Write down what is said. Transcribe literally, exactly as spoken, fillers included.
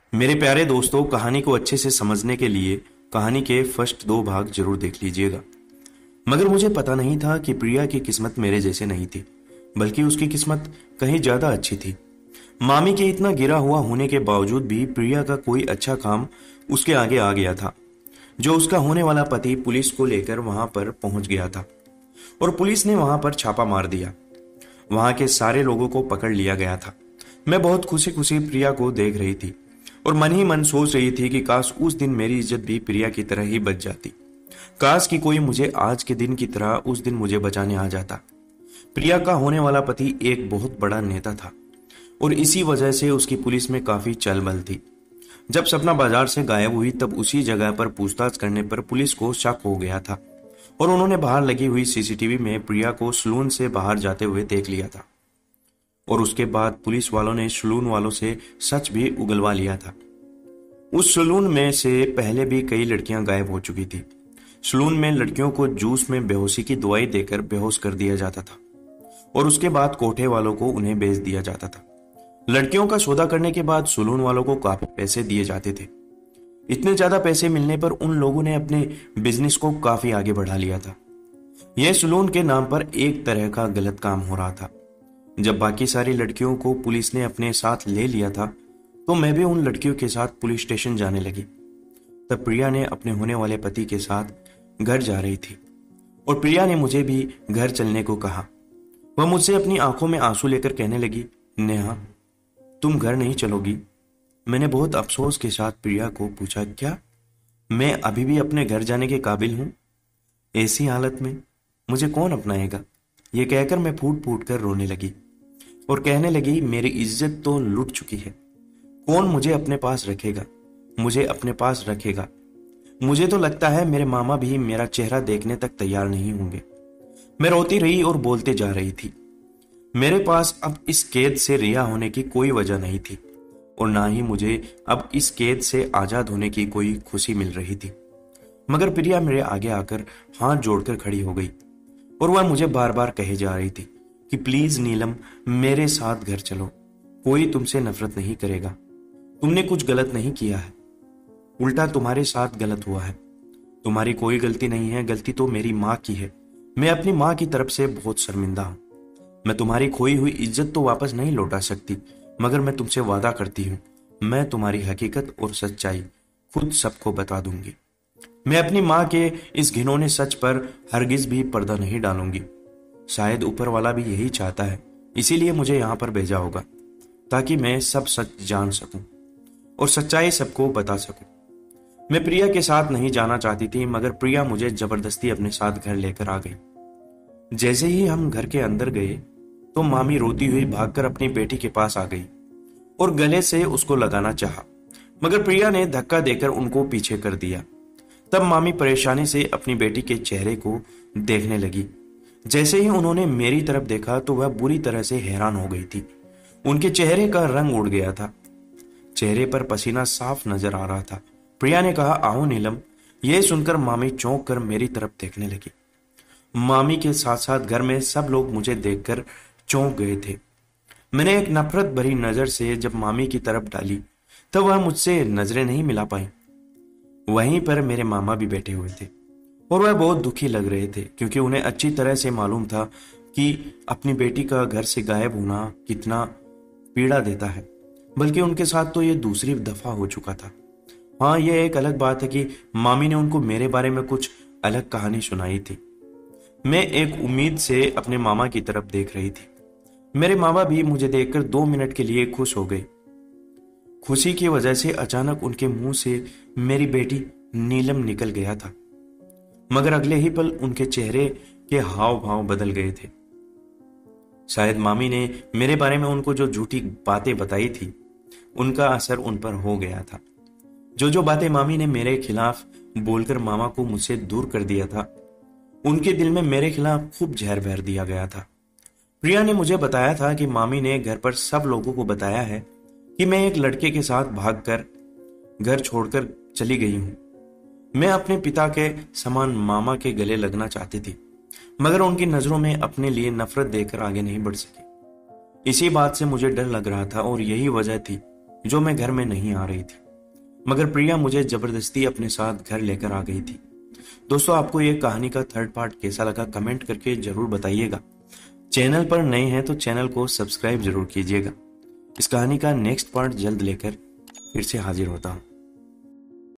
मेरे प्यारे दोस्तों, कहानी को अच्छे से समझने के लिए कहानी के फर्स्ट दो भाग जरूर देख लीजिएगा। मगर मुझे पता नहीं था कि प्रिया की किस्मत मेरे जैसे नहीं थी, बल्कि उसकी किस्मत कहीं ज्यादा अच्छी थी। मामी के इतना गिरा हुआ होने के बावजूद भी प्रिया का कोई अच्छा काम उसके आगे आ गया था। जो उसका होने वाला पति पुलिस को लेकर वहां पर पहुंच गया था और पुलिस ने वहां पर छापा मार दिया। वहां के सारे लोगों को पकड़ लिया गया था। मैं बहुत खुशी खुशी प्रिया को देख रही थी और मन ही मन सोच रही थी कि काश उस दिन मेरी इज्जत भी प्रिया की तरह ही बच जाती। काश कि कोई मुझे आज के दिन की तरह उस दिन मुझे बचाने आ जाता। प्रिया का होने वाला पति एक बहुत बड़ा नेता था और इसी वजह से उसकी पुलिस में काफी चलबल थी। जब सपना बाजार से गायब हुई तब उसी जगह पर पूछताछ करने पर पुलिस को शक हो गया था और उन्होंने बाहर लगी हुई सीसीटीवी में प्रिया को सलून से बाहर जाते हुए देख लिया था। और उसके बाद पुलिस वालों ने सलून वालों से सच भी उगलवा लिया था। उस सलून में से पहले भी कई लड़कियां गायब हो चुकी थी। सलून में लड़कियों को जूस में बेहोशी की दवाई देकर बेहोश कर दिया जाता था और उसके बाद कोठे वालों को उन्हें बेच दिया जाता था। लड़कियों का सौदा करने के बाद सलून वालों को काफी पैसे दिए जाते थे। इतने ज्यादा पैसे मिलने पर उन लोगों ने अपने बिजनेस को काफी आगे बढ़ा लिया था। यह सलून के नाम पर एक तरह का गलत काम हो रहा था। जब बाकी सारी लड़कियों को पुलिस ने अपने साथ ले लिया था तो मैं भी उन लड़कियों के साथ पुलिस स्टेशन जाने लगी। तब प्रिया ने अपने होने वाले पति के साथ घर जा रही थी और प्रिया ने मुझे भी घर चलने को कहा। वह मुझसे अपनी आंखों में आंसू लेकर कहने लगी, नेहा तुम घर नहीं चलोगी? मैंने बहुत अफसोस के साथ प्रिया को पूछा, क्या मैं अभी भी अपने घर जाने के काबिल हूं? ऐसी हालत में मुझे कौन अपनाएगा? ये कहकर मैं फूट फूट कर रोने लगी और कहने लगी, मेरी इज्जत तो लुट चुकी है। कौन मुझे अपने पास रखेगा? मुझे अपने पास रखेगा? मुझे तो लगता है मेरे मामा भी मेरा चेहरा देखने तक तैयार नहीं होंगे। मैं रोती रही और बोलते जा रही थी। मेरे पास अब इस कैद से रिहा होने की कोई वजह नहीं थी और ना ही मुझे अब इस कैद से आजाद होने की कोई खुशी मिल रही थी। मगर प्रिया मेरे आगे आकर हाथ जोड़कर खड़ी हो गई और वह मुझे बार बार कहे जा रही थी कि प्लीज नीलम, मेरे साथ घर चलो। कोई तुमसे नफरत नहीं करेगा। तुमने कुछ गलत नहीं किया है, उल्टा तुम्हारे साथ गलत हुआ है। तुम्हारी कोई गलती नहीं है, गलती तो मेरी माँ की है। मैं अपनी माँ की तरफ से बहुत शर्मिंदा हूँ। मैं तुम्हारी खोई हुई इज्जत तो वापस नहीं लौटा सकती, मगर मैं तुमसे वादा करती हूँ, मैं तुम्हारी हकीकत और सच्चाई खुद सबको बता दूंगी। मैं अपनी माँ के इस घिनौने सच पर हरगिज भी पर्दा नहीं डालूंगी। शायद ऊपर वाला भी यही चाहता है, इसीलिए मुझे यहाँ पर भेजा होगा ताकि मैं सब सच जान सकूं और सच्चाई सबको बता सकूं। मैं प्रिया के साथ नहीं जाना चाहती थी, मगर प्रिया मुझे जबरदस्ती अपने साथ घर लेकर आ गई। जैसे ही हम घर के अंदर गए तो मामी रोती हुई भागकर अपनी बेटी के पास आ गई और गले से उसको लगाना चाहा, मगर प्रिया ने धक्का देकर उनको पीछे कर दिया। तब मामी परेशानी से अपनी बेटी के चेहरे को देखने लगी। जैसे ही उन्होंने मेरी तरफ देखा तो वह बुरी तरह से हैरान हो गई थी। उनके चेहरे का रंग उड़ गया था, चेहरे पर पसीना साफ नजर आ रहा था। प्रिया ने कहा, आओ नीलम। यह सुनकर मामी चौंक कर मेरी तरफ देखने लगी। मामी के साथ साथ घर में सब लोग मुझे देखकर चौंक गए थे। मैंने एक नफरत भरी नजर से जब मामी की तरफ डाली तब वह मुझसे नजरें नहीं मिला पाई। वहीं पर मेरे मामा भी बैठे हुए थे और वह बहुत दुखी लग रहे थे, क्योंकि उन्हें अच्छी तरह से मालूम था कि अपनी बेटी का घर से गायब होना कितना पीड़ा देता है। बल्कि उनके साथ तो ये दूसरी दफा हो चुका था। हाँ, यह एक अलग बात है कि मामी ने उनको मेरे बारे में कुछ अलग कहानी सुनाई थी। मैं एक उम्मीद से अपने मामा की तरफ देख रही थी। मेरे मामा भी मुझे देखकर दो मिनट के लिए खुश हो गए। खुशी की वजह से अचानक उनके मुंह से मेरी बेटी नीलम निकल गया था, मगर अगले ही पल उनके चेहरे के हाव भाव बदल गए थे। शायद मामी ने मेरे बारे में उनको जो झूठी बातें बताई थी उनका असर उन पर हो गया था। जो जो बातें मामी ने मेरे खिलाफ बोलकर मामा को मुझसे दूर कर दिया था, उनके दिल में मेरे खिलाफ खूब जहर भर दिया गया था। प्रिया ने मुझे बताया था कि मामी ने घर पर सब लोगों को बताया है कि मैं एक लड़के के साथ भागकर घर छोड़कर चली गई हूं। मैं अपने पिता के समान मामा के गले लगना चाहती थी, मगर उनकी नजरों में अपने लिए नफरत देकर आगे नहीं बढ़ सकी। इसी बात से मुझे डर लग रहा था और यही वजह थी जो मैं घर में नहीं आ रही थी, मगर प्रिया मुझे जबरदस्ती अपने साथ घर लेकर आ गई थी। दोस्तों, आपको ये कहानी का थर्ड पार्ट कैसा लगा कमेंट करके जरूर बताइएगा। चैनल पर नए हैं तो चैनल को सब्सक्राइब जरूर कीजिएगा। इस कहानी का नेक्स्ट पार्ट जल्द लेकर फिर से हाजिर होता हूँ।